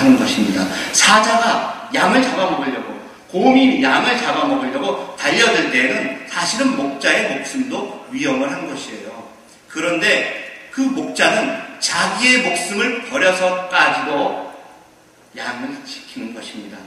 하는 것입니다. 사자가 양을 잡아먹으려고, 곰이 양을 잡아먹으려고 달려들 때에는 사실은 목자의 목숨도 위험을 한 것이에요. 그런데 그 목자는 자기의 목숨을 버려서까지도 양을 지키는 것입니다.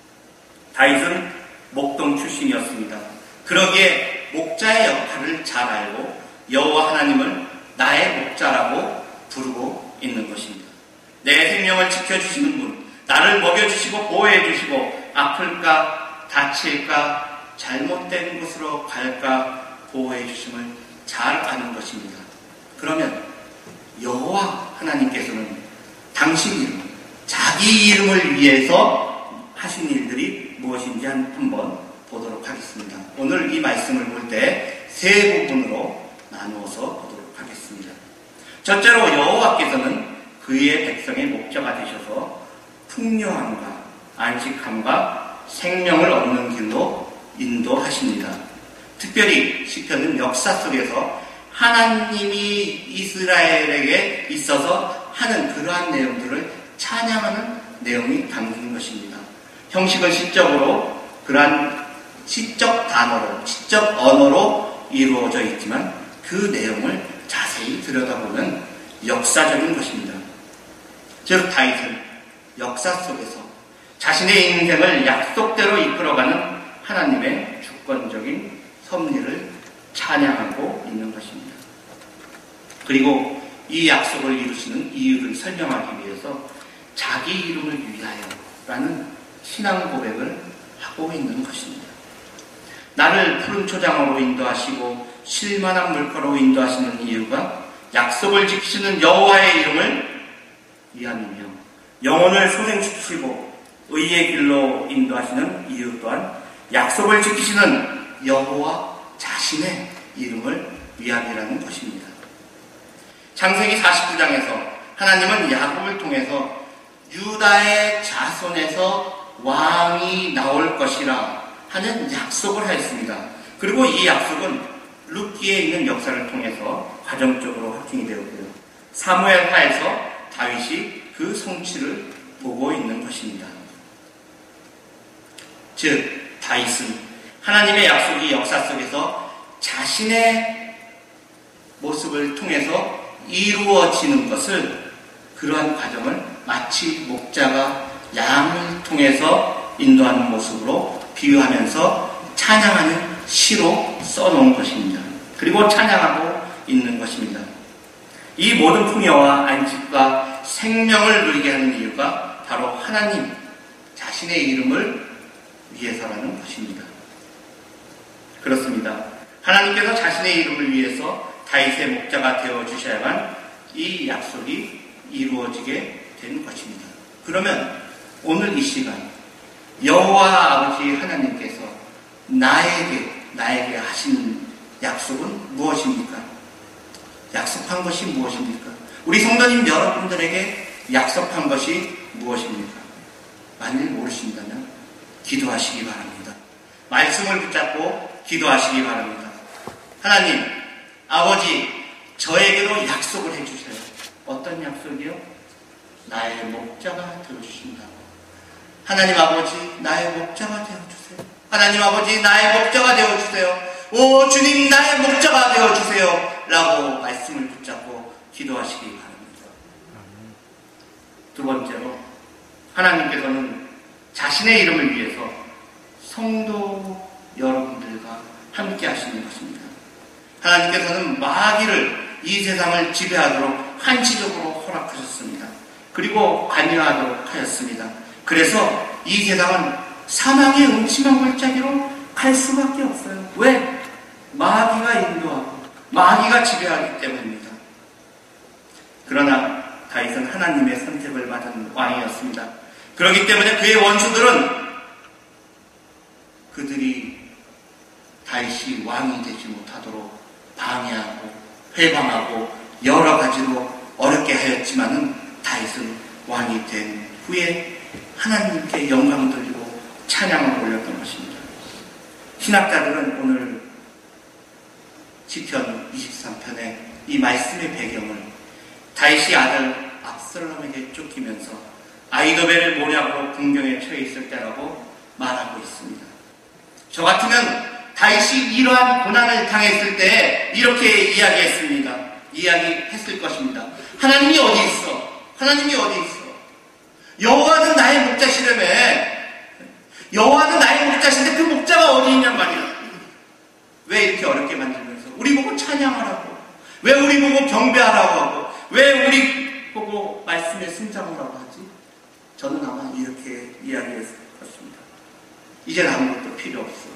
다윗은 목동 출신이었습니다. 그러기에 목자의 역할을 잘 알고 여호와 하나님을 나의 목자라고 부르고 있는 것입니다. 내 생명을 지켜주시는 분, 나를 먹여주시고 보호해주시고 아플까 다칠까 잘못된 곳으로 갈까 보호해주심을 잘 아는 것입니다. 그러면 여호와 하나님께서는 당신 이름, 자기 이름을 위해서 하신 일들이 무엇인지 한번 보도록 하겠습니다. 오늘 이 말씀을 볼 때 세 부분으로 나누어서 보도록 하겠습니다. 첫째로 여호와께서는 그의 백성의 목자가 되셔서 풍요함과 안식함과 생명을 얻는 길로 인도하십니다. 특별히 시편은 역사 속에서 하나님이 이스라엘에게 있어서 하는 그러한 내용들을 찬양하는 내용이 담긴 것입니다. 형식은 시적으로 그러한 시적 단어로, 시적 언어로 이루어져 있지만 그 내용을 자세히 들여다보면 역사적인 것입니다. 즉 다윗은 역사 속에서 자신의 인생을 약속대로 이끌어가는 하나님의 주권적인 섭리를 찬양하고 있는 것입니다. 그리고 이 약속을 이루시는 이유를 설명하기 위해서 자기 이름을 위하여라는 신앙 고백을 하고 있는 것입니다. 나를 푸른 초장으로 인도하시고 쉴만한 물가로 인도하시는 이유가 약속을 지키시는 여호와의 이름을 위함이며 영혼을 소생시키시고 의의 길로 인도하시는 이유 또한 약속을 지키시는 여호와 자신의 이름을 위함이라는 것입니다. 창세기 49장에서 하나님은 야곱을 통해서 유다의 자손에서 왕이 나올 것이라 하는 약속을 하였습니다. 그리고 이 약속은 룻기에 있는 역사를 통해서 과정적으로 확증이 되었고요. 사무엘하에서 다윗이 그 성취를 보고 있는 것입니다. 즉 다윗은 하나님의 약속이 역사 속에서 자신의 모습을 통해서 이루어지는 것을, 그러한 과정을 마치 목자가 양을 통해서 인도하는 모습으로 비유하면서 찬양하는 시로 써놓은 것입니다. 그리고 찬양하고 있는 것입니다. 이 모든 풍요와 안식과 생명을 누리게 하는 이유가 바로 하나님 자신의 이름을 위해서라는 것입니다. 그렇습니다. 하나님께서 자신의 이름을 위해서 다윗의 목자가 되어주셔야만 이 약속이 이루어지게 된 것입니다. 그러면 오늘 이 시간 여호와 아버지 하나님께서 나에게 하신 약속은 무엇입니까? 약속한 것이 무엇입니까? 우리 성도님 여러분들에게 약속한 것이 무엇입니까? 만일 모르신다면 기도하시기 바랍니다. 말씀을 붙잡고 기도하시기 바랍니다. 하나님, 아버지, 저에게도 약속을 해주세요. 어떤 약속이요? 나의 목자가 되어주신다고. 하나님 아버지, 나의 목자가 되어주세요. 하나님 아버지, 나의 목자가 되어주세요. 오 주님, 나의 목자가 되어주세요. 라고 말씀을 붙잡고 기도하시기 바랍니다. 두 번째로 하나님께서는 자신의 이름을 위해서 성도 여러분들과 함께 하시는 것입니다. 하나님께서는 마귀를, 이 세상을 지배하도록 한시적으로 허락하셨습니다. 그리고 관여하도록 하였습니다. 그래서 이 세상은 사망의 음침한 골짜기로 갈 수밖에 없어요. 왜? 마귀가 인도하고 마귀가 지배하기 때문입니다. 그러나 다윗은 하나님의 선택을 받은 왕이었습니다. 그렇기 때문에 그의 원수들은 그들이 다윗이 왕이 되지 못하도록 방해하고 회방하고 여러 가지로 어렵게 하였지만은 다윗은 왕이 된 후에 하나님께 영광을 돌리고 찬양을 올렸던 것입니다. 신학자들은 오늘 시편 23편의 이 말씀의 배경을 다윗이 아들 압살롬에게 쫓기면서 아이도벨을 모략으로 궁경에 처해 있을 때라고 말하고 있습니다. 저 같으면 다윗이 이러한 고난을 당했을 때 이렇게 이야기했을 것입니다. 하나님이 어디 있어? 하나님이 어디 있어? 여호와는 나의 목자시라며. 여호와는 나의 목자신데 그 목자가 어디 있냔 말이야. 왜 이렇게 어렵게 만들면서 우리 보고 찬양하라고, 왜 우리 보고 경배하라고 하고, 왜 우리 보고 말씀에 순종하라고 하지? 저는 아마 이렇게 이야기했을 것입니다. 이제는 아무것도 필요 없어.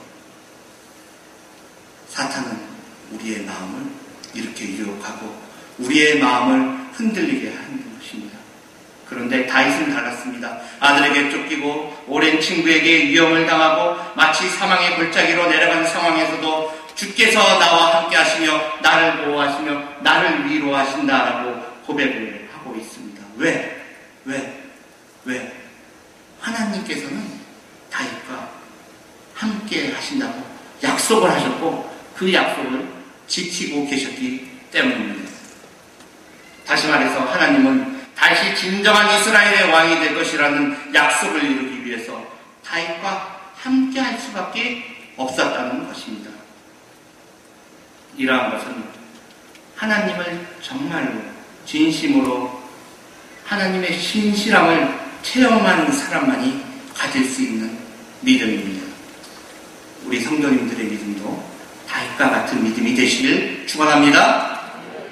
사탄은 우리의 마음을 이렇게 유혹하고 우리의 마음을 흔들리게 하는 것입니다. 그런데 다윗은 달랐습니다. 아들에게 쫓기고 오랜 친구에게 위험을 당하고 마치 사망의 골짜기로 내려간 상황에서도 주께서 나와 함께 하시며 나를 보호하시며 나를 위로하신다라고 고백을 하고 있습니다. 왜? 하나님께서는 다윗과 함께 하신다고 약속을 하셨고 그 약속을 지키고 계셨기 때문입니다. 다시 말해서 하나님은 다시 진정한 이스라엘의 왕이 될 것이라는 약속을 이루기 위해서 다윗과 함께 할 수밖에 없었다는 것입니다. 이러한 것은 하나님을 정말로 진심으로 하나님의 신실함을 체험한 사람만이 가질 수 있는 믿음입니다. 우리 성도님들의 믿음도 다윗과 같은 믿음이 되시길 축원합니다.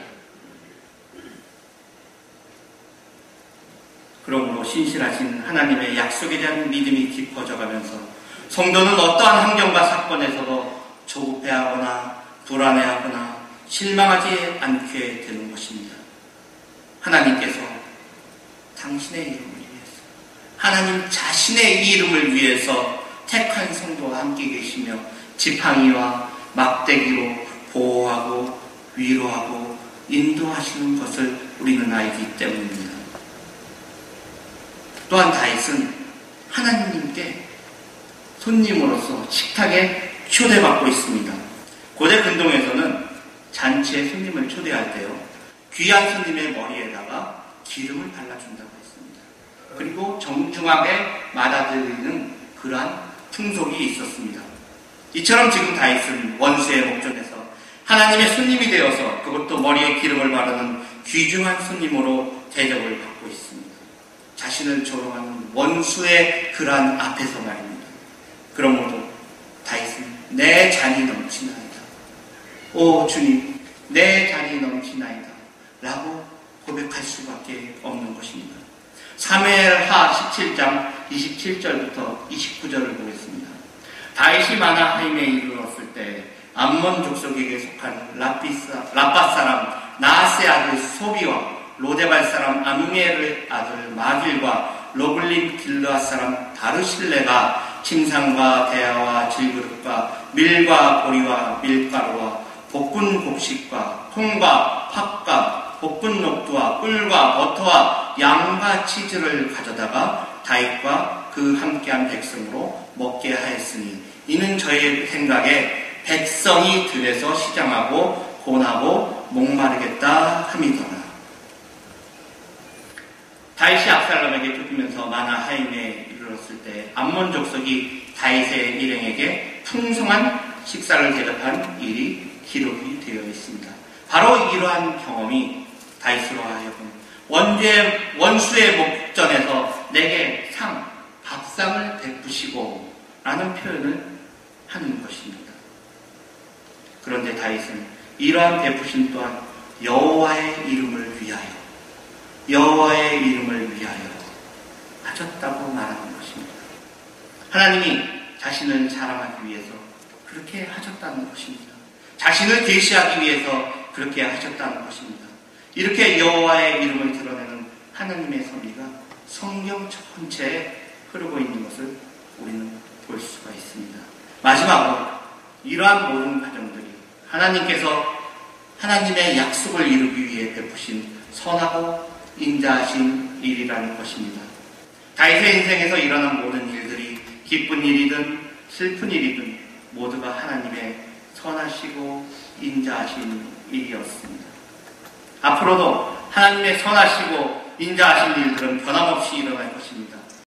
그러므로 신실하신 하나님의 약속에 대한 믿음이 깊어져가면서 성도는 어떠한 환경과 사건에서도 조급해하거나 불안해하거나 실망하지 않게 되는 것입니다. 하나님께서 당신의 이름을 위해서, 하나님 자신의 이름을 위해서 택한 성도와 함께 계시며 지팡이와 막대기로 보호하고 위로하고 인도하시는 것을 우리는 알기 때문입니다. 또한 다윗은 하나님께 손님으로서 식탁에 초대받고 있습니다. 고대 근동에서는 잔치에 손님을 초대할 때요, 귀한 손님의 머리에다가 기름을 발라준다고 했습니다. 그리고 정중하게 맞아들이는 그러한 풍속이 있었습니다. 이처럼 지금 다윗은 원수의 목전에서 하나님의 손님이 되어서 그것도 머리에 기름을 바르는 귀중한 손님으로 대접을 받고 있습니다. 자신을 조롱하는 원수의 그러한 앞에서 말입니다. 그러므로 다윗은 내 잔이 넘치나이다. 오 주님, 내 잔이 넘치나이다 라고 고백할 수밖에 없는 것입니다. 사무엘하 17장 27절부터 29절을 보겠습니다. 다윗이 마나하임에 이르렀을 때 암몬 족속에게 속한 라빠 사람 나하스의 아들 소비와 로데발 사람 아미멜의 아들 마길과 로블린 길르앗 사람 바르실레가 침상과 대야와 질그릇과 밀과 보리와 밀가루와 볶은 곡식과 콩과 팥과 볶은 녹두와 꿀과 버터와 양과 치즈를 가져다가 다윗과 그 함께한 백성으로 먹게 하였으니 이는 저의 생각에 백성이 들에서 시장하고 고나고 목마르겠다 함이더라. 다윗이 압살롬에게 쫓기면서 마나하임에 이르렀을 때 암몬 족속이 다윗의 일행에게 풍성한 식사를 대접한 일이 기록이 되어 있습니다. 바로 이러한 경험이 다윗으로 하여금 원수의 목전에서 내게 밥상을 베푸시고 라는 표현을 하는 것입니다. 그런데 다윗은 이러한 베푸심 또한 여호와의 이름을 위하여 하셨다고 말하는 것입니다. 하나님이 자신을 자랑하기 위해서 그렇게 하셨다는 것입니다. 자신을 계시하기 위해서 그렇게 하셨다는 것입니다. 이렇게 여호와의 이름을 드러내는 하나님의 섭리가 성경 전체에 흐르고 있는 것을 우리는 볼 수가 있습니다. 마지막으로 이러한 모든 과정들이 하나님께서 하나님의 약속을 이루기 위해 베푸신 선하고 인자하신 일이라는 것입니다. 다윗의 인생에서 일어난 모든 일들이 기쁜 일이든 슬픈 일이든 모두가 하나님의 선하시고 인자하신 일이었습니다. 앞으로도 하나님의 선하시고 인자하신 일들은 변함없이 일어날 것입니다.